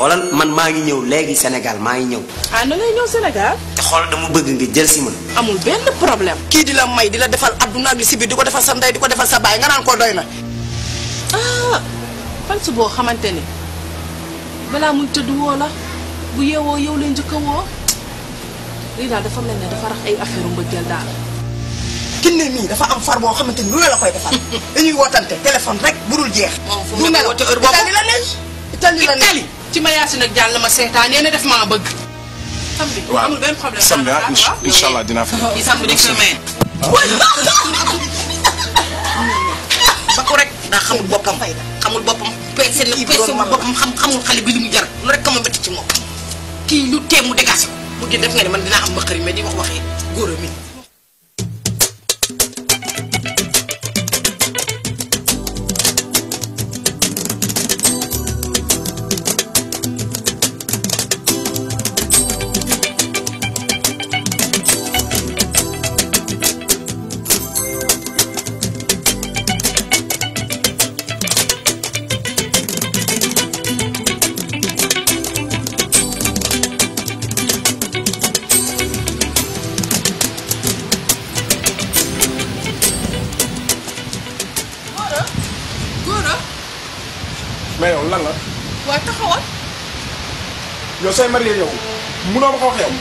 xoolal man maa ngi ñëw léegi Sénégal maa ngi ñëw. ah na ngay ñëw Sénégal. te xool dama bëgg nga jël si ma. amul benn problème. kii di la may di la defal adduna ak li si biir di ko defal sa ndey di ko defal sa baay nga naan ko doy na. ah fan su boo xamante ni balaa muy tëdd woo la bu yeewoo yow leen njëkk a woo lii daal dafa mel ne dafa rax ay affaire mbëggeel daal. kinne mii dafa am far boo xamante ni lu la koy defal. dañuy wootante téléphone rek budul jeex. du mel ne heure boobu Itali la neex. Itali la neex ci ma yaasi nag jàll ma seetaan yéen a def maa bëgg. samedi amul benn problème. samedi incha allah dinaa fa. samedi semaine. ba ko rek daa xamul boppam xamul boppam peese na peese boppam xamul xale bi li mu jar lu rek ka ma métti ci moom kii lu tee mu dégagé ko mu ngi def nga ne man dinaa am mbëqëri mais di wax waxee góor a mi mais yow lan la. waaw taxawal. yow say marié yow munoo ma ko wax yow.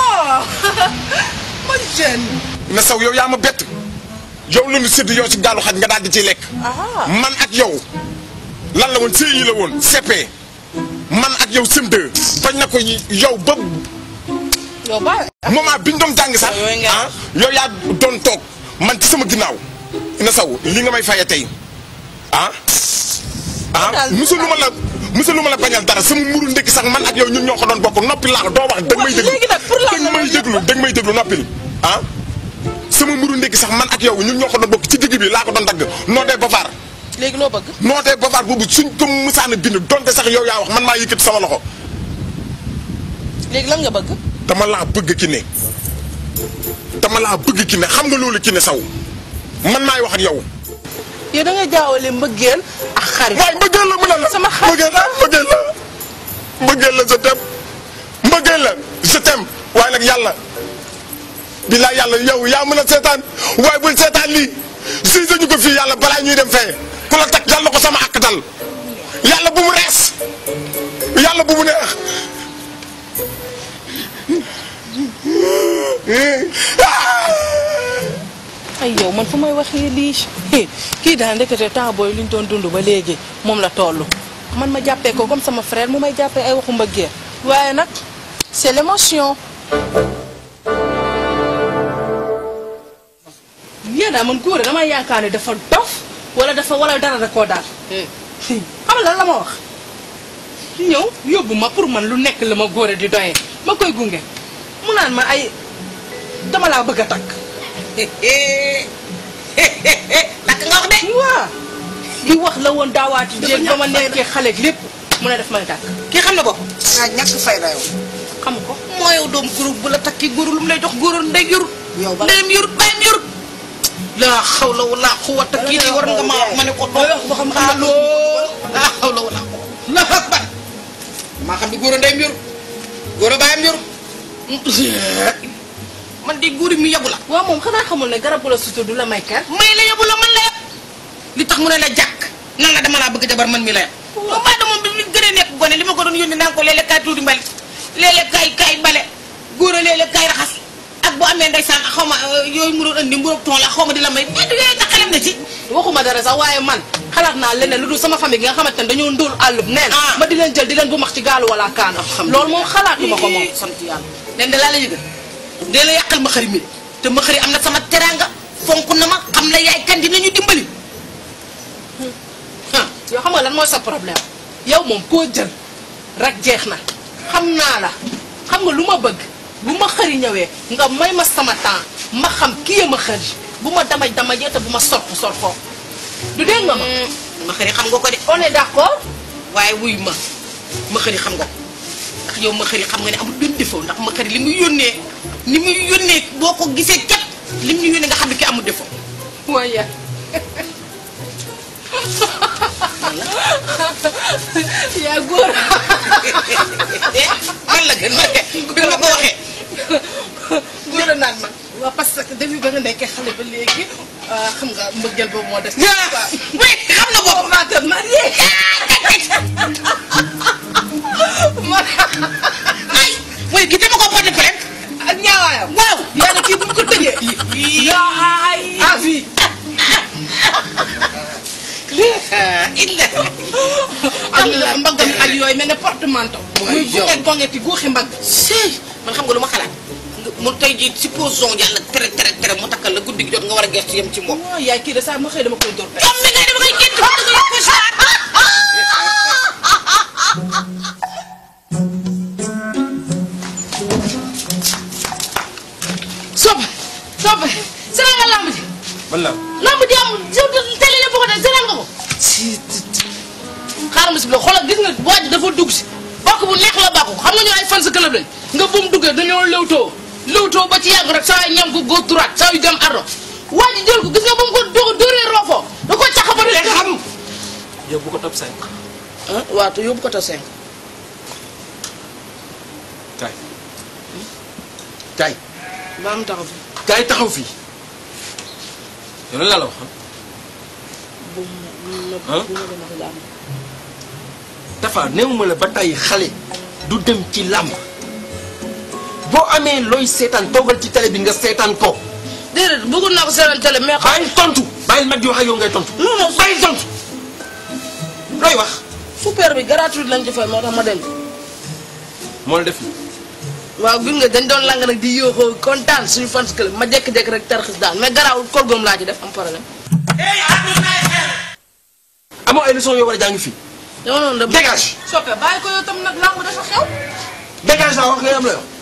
ma jeune. na saw yow yaa ma bett yow la ñu sédd yow ci gaalu xaj nga daal di ciy lekk. man ak yow lan la woon CI la woon CP man ak yow CM2 bañ na ko yow ba. yow ba. moment biñ doon jàng sax yow yaa doon toog man ci sama ginnaaw na saw li nga may faye tey musuluma la bañal dara sama muru ndekki sax man ak yow ñun ñoo ko doon bokk noppi laa doo wax danga may déglu noppil sama muru ndekki sax man ak yow ñun ñoo ko doon bokk ci digg bi laa ko doon dagg noo dee bafaar léegi loo bëgg noo dee bafaar boobu suñ ko musaana bind donte sax yow yaa wax man maa yëkkati sama loxo léegi lan nga bëgg dama laa bëgg ki ne xam nga loolu ki ne saw man maay wax ak yow yow da nga jaawale mbëggeel ak xarit. waaye mbëggeel la mu ne la sama xarit mbëggeel la je t'aime waaye nag yàlla bilaay yàlla yow yaa mën a seetaan waaye bul seetaan lii si sañu ko fii yàlla balaa ñuy dem fee ku la tag yàlla ko sama àq dal yàlla bu mu rees yàlla bu mu neex ay yow man fu may waxee lii kii daal ndekete temps booy li ñu doon dund ba léegi moom la toll man ma jàppee ko comme sama frère mu may jàppee ay waxu mbëggeel waaye nag c'est l'émotion. yéen daal man góor damay yaakaar ne dafa dof wala dara da koo daal. xam nga lan la ma wax ñëw yóbbu ma pour man lu nekk la ma góor di doyee ma koy gunge mu naan ma ay dama laa bëgg a takk. takk nga wax de. waaw li wax la woon daawaati jéeg ba ma nekkee xale lépp mu ne def may takk. kii xam na bopp. nga ñàkk fayda yow. xam ko moo yow doom góor bu la takki góor lu mu lay jox góor ndey yorut. yow ba ndeyam yorut bàyyam yorut. laa xawla wala quwwata kii de war nga maa wax ma ne ko doom wax ba xam laa xawla wala la akbar maa xam ni góor ndeyam yorut góor bàyyam yorut. man de góor mi yabu la. waaw moom xanaa xamul ne garab bu la sutur du la may kër. may la yabu la man la yab li tax mu ne la jàkk nan la dama laa bëgg jabar man mi la yab. moom maa moom bi li gën a nekk gone li ma ko doon yónni naan ko léeg-léeg kaay tuuti mbale léeg-léeg kaay bale góor a léeg-léeg kaay raxas ak bu amee ndeysaan xaw ma yooyu mu doon andi mburoog tool la xaw ma di la may déedéet yooyu tax xelam na ci. waxuma dara sax waaye man xalaat naa leneen lu dul sama famille gi nga xamante ne dañoo ndóol àllub neen ma di leen jël di leen bu max ci gaalu wala kaana. loolu moom xalaatuma ko moom. sant yàlla leen de laa la yëgal dee la yàqal ma xari mi te ma xari am na sama teraanga fonk na ma xam la yaay kan dinañu dimbali. yow xam nga lan mooy sa problème yow moom koo jël rek jeex na xam naa la xam nga lu ma bëgg bu ma xëri ñëwee nga may ma sama temps ma xam kii ma xëri bu ma damaj damajee te bu ma sorxoo du dégg nga ma. ma xëri xam nga ko de. on est d'accord. waaye wuy ma xëri xam nga ko ndax yow ma xëri xam nga ne amul benn défaut ndax ma xëri li muy yónnee boo ko gisee képp lim ñu yónnee nga xam ne ki amul défaut. waaye. yaa góor bi ma ko waxee. góor a naan ma waaw parce que depuis ba nga nekkee xale ba léegi xam nga mbëggeel boobu moo des. oui xam na boobu. maa ngi marié. ay mooy kii dama ko porté plainte. ak ñaawaayam. waaw. yaa ne kii bu ñu ko tëjee. yaay. ah fii. am na mbagam ak yooyu mel ne porte-manteau. muy gunge gongeti guuxi mbagg. man xam nga lu ma xalaat. mu tey jii supposons yàlla tere mu takkal la guddi gi jot nga war a gëstu yem ci moom. waaw yaay kii de saa ma xëy dama koy dóor tey. yow mi ngay dama koy génn xam nga ko xalaat. Sope seetal nga lamb ji. man la. lamb ji am télé la bëgg a def seetal nga ko. xaaral ma si biir xoolal gis nga waa ji dafa dugg si bokk bu neex la bokk xam nga ñu ay fan sa club lañ nga bu mu duggee dañoo lewtoo ba ci yàgg rek saa yu ñam ko góor droite saa yu dem ardo waa ji jël ko gis nga ba mu ko dóoree roofoo da ko cax ba ne xam. yóbbu ko top 5. ah waaw te yóbbu ko top 5. kaay. maa mu taxaw fi. kaay taxaw fii. yow lan laa la wax dafa néewuma la ba tey xale du dem ci làmb boo amee looy seetaan toogal ci télé bi nga seetaan ko. déedéet bëggoon naa ko seetaan télé mais. bàyyi tontu bàyyi mag yoo xam yow ngay tontu. non non bàyyi tontu looy wax. super bi gratuit lañ ci fay moo tax ma dem. moo la def waaw gis nga dañ doon lang nag di yóoxoo kontaan suñu fans club ma jékki-jékki rek tarxis daan mais garaawul kolgoom laa ci def am problème. amoo ay leçons yoo war a jàng fii. dama noonu de. dégage. soppe bàyyi ko yow tam nag lamb dafa xew. dégage laa wax ngay am la yow.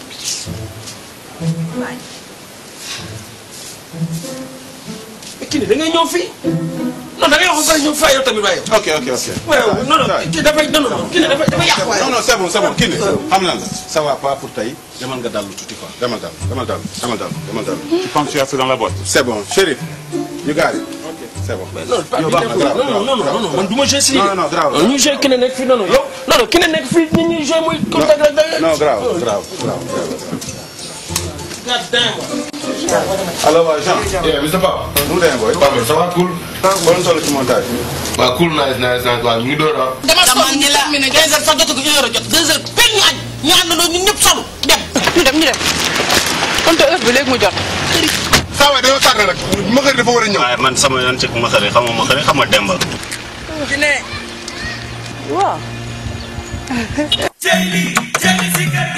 mais kii da ngay ñëw fii non da ngay wax ba pare ñëw fay yow tamit waaye. ok. waaw non kii dafay kii dafa yàq waaye. non c'est bon kii nii xam naa la ça va pas pour tey demal nga dallu tuuti quoi demal dal. Tu penses que tu as fait dans la boîte. C'est bon Chérif you got it. Ok c'est bon. non man du ma joué si lii. non grave ñu joué ki ne nekk fii non yow non ki ne nekk fii nit ñi joué muy contact rek. non grave. alors Jean. Mr. Papa. nu mu demee booy. Papa ça va cool. bon solo ci montage bi. waaw cool nice waaw ñu ngi door a. dama sonn ñu la 2 heures sax jotu ko 1 heure jot 2 heures peñ ñu añ ñu àndandoo ñun ñëpp solu dem. ñu dem kon te heure bi léegi mu jot. saa waay dañoo tardé rek ma xëy dafa war a ñëw. waaye man sama yoon ci ma xëri xam nga Demba. waaw. Jelly si